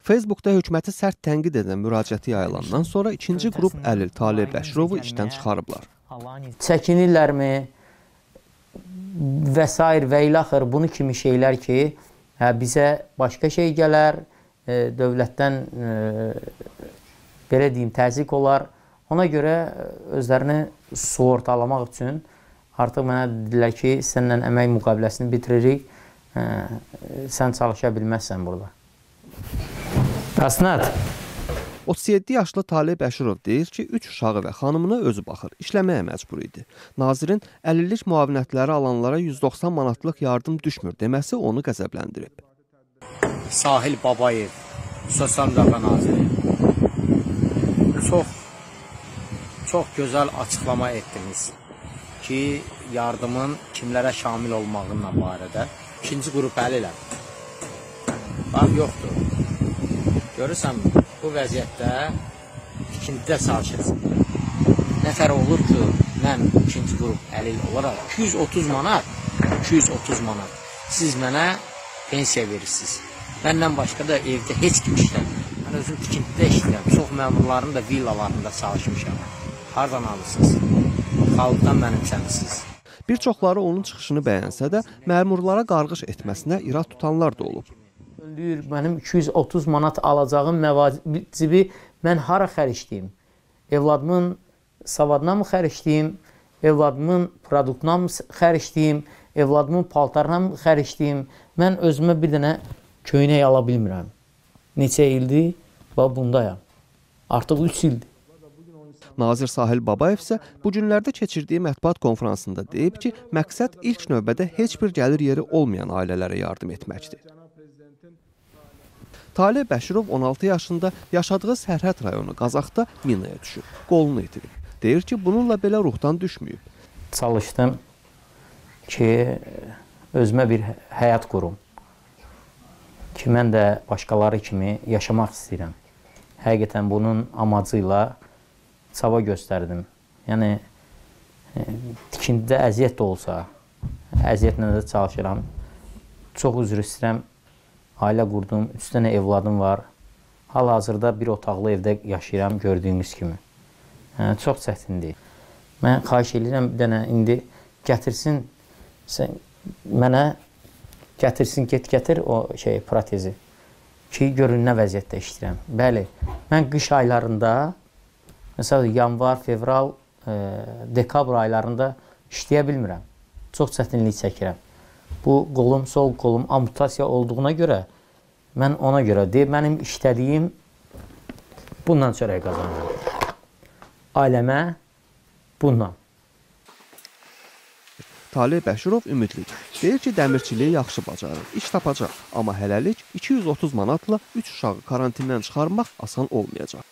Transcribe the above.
Facebookda hökuməti sərt tənqid edən müraciəti yayılandan sonra ikinci qrup əlil Talib Bəşirovu işdən çıxarıblar. Çəkinirlərmi və s. və ilaxır bunu kimi şeylər ki, bizə başqa şey gələr, dövlətdən belə deyim, təzyiq olar. Ona görə özlərini sığortalamaq üçün artıq mənə dedilər ki, səndən əmək müqaviləsini bitiririk, sən çalışa bilməzsən burada. Əsnət. 37 yaşlı Talib Bəşirov deyir ki, 3 uşağı və xanımına özü baxır, işləməyə məcbur idi. Nazirin əlillik müavinətləri alanlara 190 manatlıq yardım düşmür deməsi onu qəzəbləndirib. Sahil Babayev, Sosial Müdafiə Naziri, çox gözəl açıqlama etdiniz ki, yardımın kimlərə şamil olmağınla barədə. İkinci qrup əliləm. Bax, yoxdur. Görürsən, bu vəziyyətdə tikintidə çalışırsın. Nətər olur ki, mən ikinci qrup əlil olaraq 230 manat siz mənə pensiya verirsiniz. Məndən başqa da evdə heç kim işləmir. Mən özüm tikintidə işləyirəm. Çox məmurların da villalarında çalışmışam. Hardan alırsınız? Xalqdan mənimsəmisiniz. Bir çoxları onun çıxışını bəyənsə də, məmurlara qarğış etməsinə irad tutanlar da olub. Mənim 230 manat alacağım məvacibi mən hara xərcləyim? Evladımın savadına mı xərcləyim? Evladımın produktuna mı xərcləyim? Evladımın paltarına mı xərcləyim? Mən özümə bir dənə köynək ala bilmirəm. Neçə ildir? Bax, bundayam. Artıq 3 ildir. Nazir Sahil Babayev isə bu günlərdə keçirdiyi mətbuat konferansında deyib ki, məqsəd ilk növbədə heç bir gəlir yeri olmayan ailələrə yardım etməkdir. Talib Bəşirov 16 yaşında yaşadığı sərhəd rayonu Qazaxda minaya düşüb, qolunu itirib. Deyir ki, bununla belə ruhdan düşməyib. Çalışdım ki, özümə bir həyat qurum. Ki, mən də başqaları kimi yaşamaq istəyirəm. Həqiqətən bunun amacıyla çaba göstərdim. Yəni, tikintidə əziyyət də olsa, əziyyətlə də çalışıram. Çox üzr istəyirəm. Ailə qurdum, 3 dənə evladım var. Hal-hazırda bir otaqlı evdə yaşayıram, gördüyünüz kimi. Çox çətindir. Mən xahiş edirəm, bir dənə indi gətirsin, mənə gətirsin, gətir o protezi ki, görün nə vəziyyətdə işləyirəm. Bəli, mən qış aylarında, məsələn, yanvar, fevral, dekabr aylarında işləyə bilmirəm. Çox çətinlik çəkirəm. Bu qolum, sol qolum amputasiya olduğuna görə, mən ona görə deyib, mənim işlədiyim bundan çörək qazanıram. Ailəmə bundan. Talib Bəşirov ümidlidir. Deyir ki, dəmirçiliyi yaxşı bacarır, iş tapacaq. Amma hələlik 230 manatla 3 uşağı karantindən çıxarmaq asan olmayacaq.